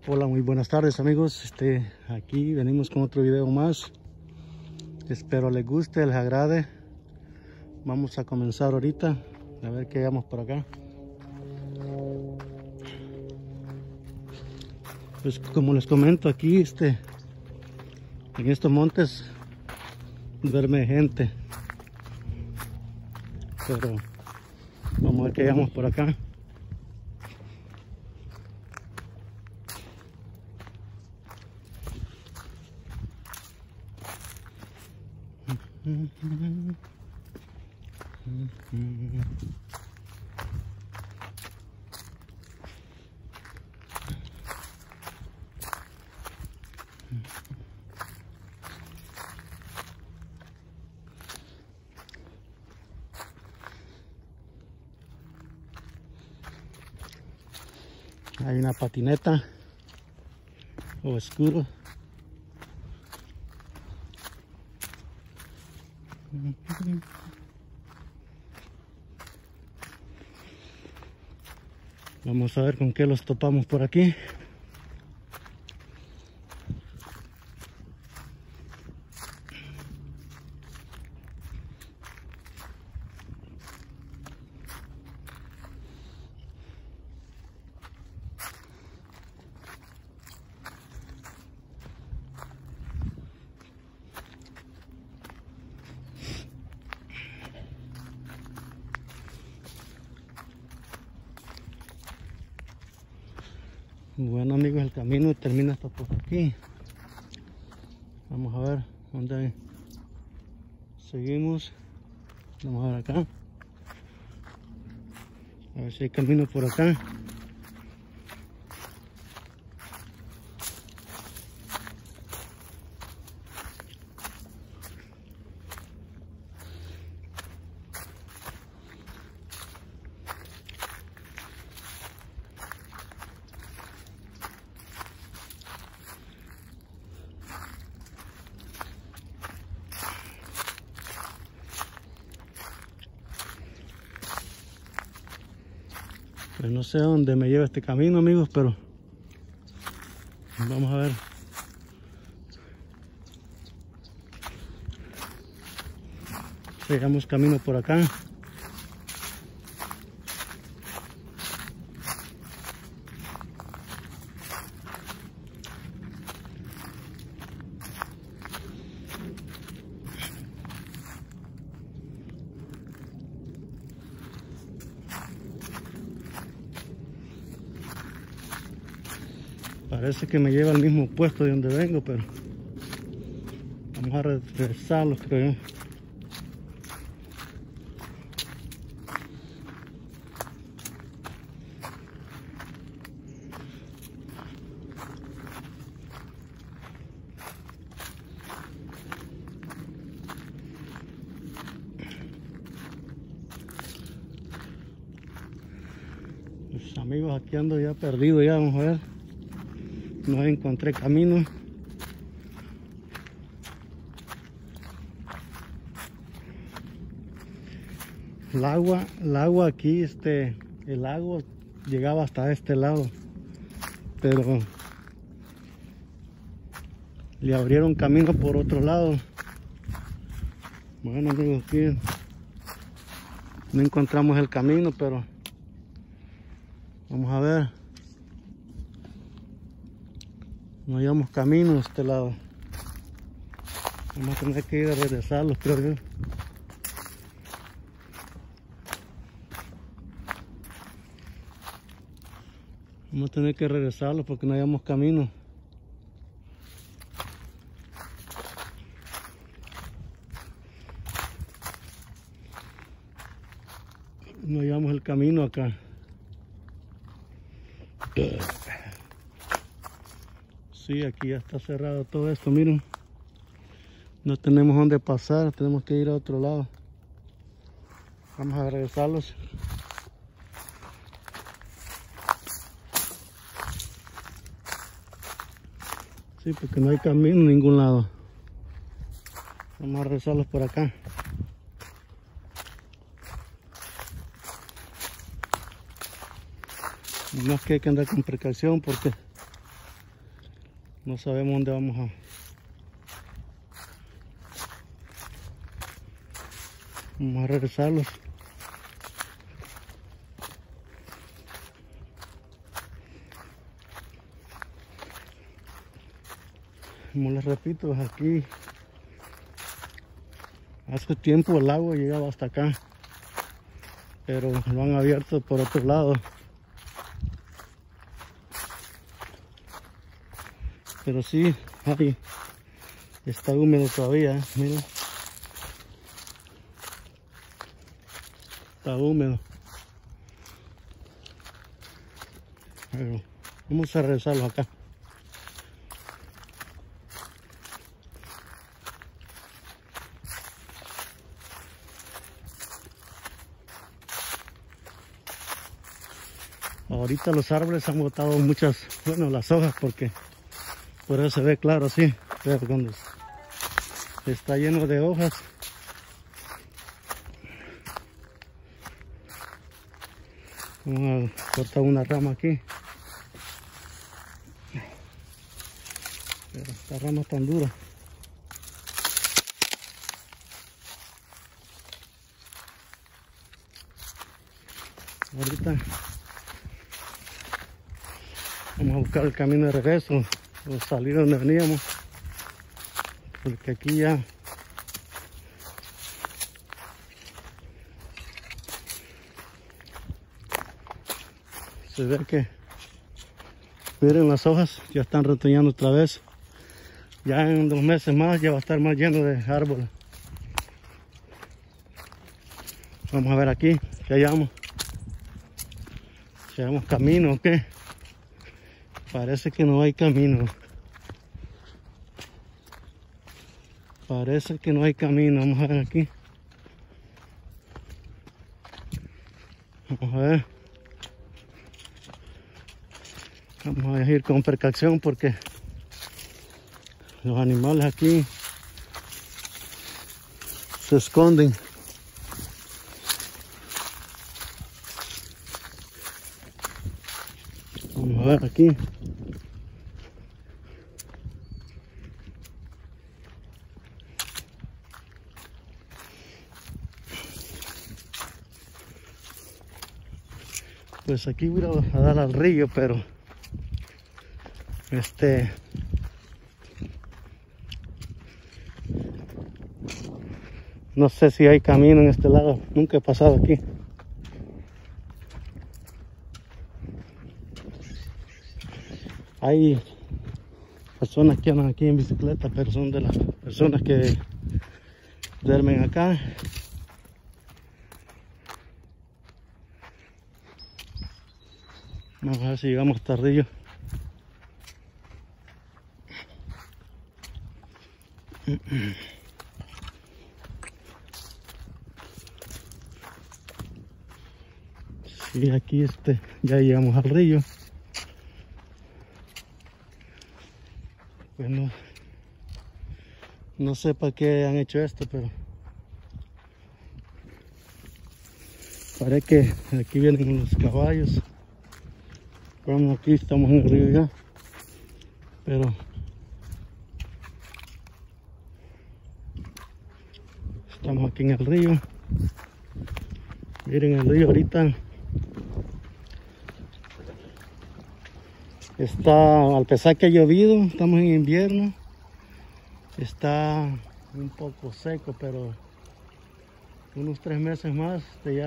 Hola, muy buenas tardes amigos. Aquí venimos con otro video más. Espero les guste, les agrade. Vamos a comenzar ahorita a ver qué hagamos por acá. Pues como les comento, aquí en estos montes duerme gente, pero vamos a ver qué hagamos por acá. Hay una patineta oscuro. Vamos a ver con qué los topamos por aquí. Bueno amigos, el camino termina hasta por aquí. Vamos a ver dónde seguimos. Vamos a ver acá. A ver si hay camino por acá. Pues no sé a dónde me lleva este camino amigos, pero vamos a ver. Llegamos camino por acá. Parece que me lleva al mismo puesto de donde vengo, pero vamos a regresarlos, creo yo. Pues amigos, aquí ando ya perdido, ya vamos a ver. No encontré camino. El agua aquí, el agua llegaba hasta este lado, pero le abrieron camino por otro lado. Bueno amigos, aquí no encontramos el camino, pero vamos a ver. No hallamos camino de este lado. Vamos a tener que ir a regresarlos, creo yo. Vamos a tener que regresarlos porque no hallamos camino. No hallamos el camino acá. Sí, aquí ya está cerrado todo esto, miren. No tenemos dónde pasar, tenemos que ir a otro lado. Vamos a regresarlos. Sí, porque no hay camino en ningún lado. Vamos a regresarlos por acá. No es que hay que andar con precaución porque No sabemos dónde vamos a regresarlos. Como les repito, aquí hace tiempo el agua llegaba hasta acá, pero lo han abierto por otro lado. Pero sí, ahí está húmedo todavía, miren. Está húmedo. Pero vamos a regresarlo acá. Ahorita los árboles han botado muchas, bueno, las hojas, porque por eso se ve claro así, pero cuando está lleno de hojas, vamos a cortar una rama aquí, pero esta rama tan dura. Ahorita vamos a buscar el camino de regreso o salir donde veníamos, porque aquí ya se ve que, miren, las hojas ya están retoñando otra vez. Ya en 2 meses más ya va a estar más lleno de árboles. Vamos a ver aquí que hallamos. Si hallamos camino o qué. Parece que no hay camino. Parece que no hay camino. Vamos a ver aquí. Vamos a ver. Vamos a ir con precaución porque los animales aquí se esconden. Vamos a ver aquí. Pues aquí voy a dar al río, pero no sé si hay camino en este lado. Nunca he pasado aquí. Hay personas que andan aquí en bicicleta, pero son de las personas que duermen acá. Vamos a ver si llegamos hasta el río. Sí, aquí ya llegamos al río. Pues no sé para qué han hecho esto, pero parece que aquí vienen los caballos. Bueno, aquí estamos en el río ya, pero estamos aquí en el río. Miren el río ahorita. Está, al pesar que ha llovido, estamos en invierno, está un poco seco, pero unos 3 meses más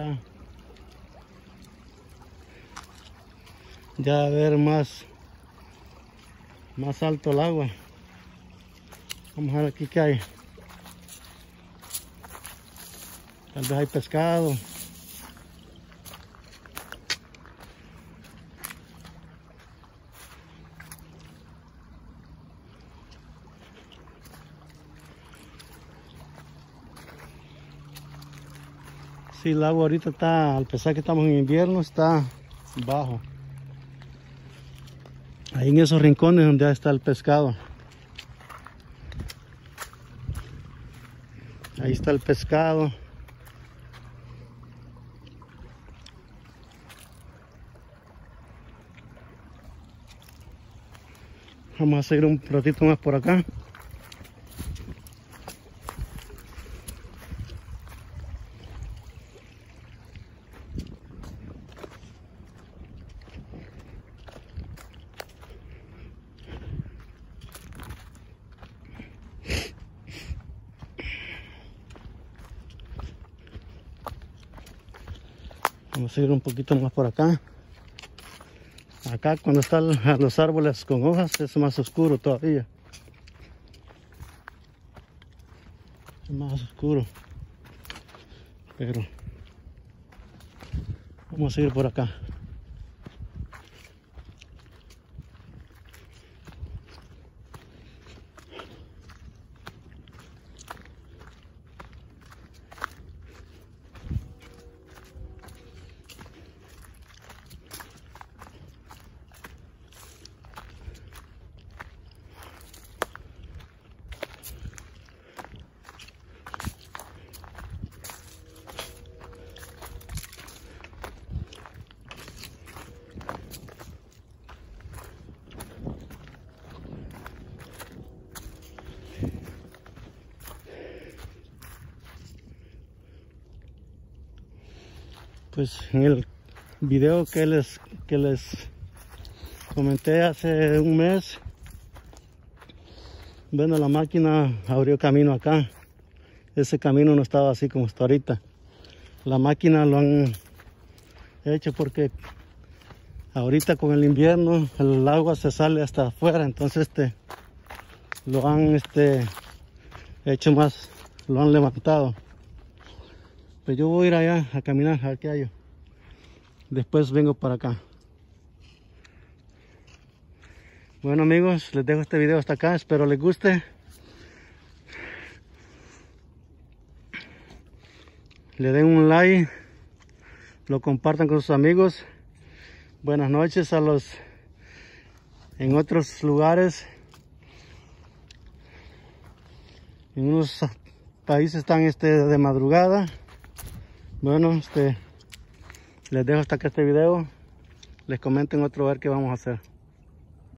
ya va a haber más alto el agua. Vamos a ver aquí qué hay. Tal vez hay pescado. Sí, el agua ahorita está, al pesar que estamos en invierno, está bajo. Ahí en esos rincones donde está el pescado. Ahí está el pescado. Vamos a seguir un ratito más por acá. Vamos a seguir un poquito más por acá. Acá cuando están los árboles con hojas es más oscuro todavía. Es más oscuro. Pero vamos a seguir por acá. Pues en el video que les comenté hace un mes, bueno, la máquina abrió camino acá. Ese camino no estaba así como está ahorita. La máquina lo han hecho porque ahorita con el invierno el agua se sale hasta afuera, entonces lo han hecho más, lo han levantado. Pues yo voy a ir allá a caminar a ver qué hay. Después vengo para acá. Bueno amigos, les dejo este video hasta acá, espero les guste. Le den un like, lo compartan con sus amigos. Buenas noches a los en otros lugares. En unos países están de madrugada. Bueno, les dejo hasta acá este video. Les comento en otro ver qué vamos a hacer.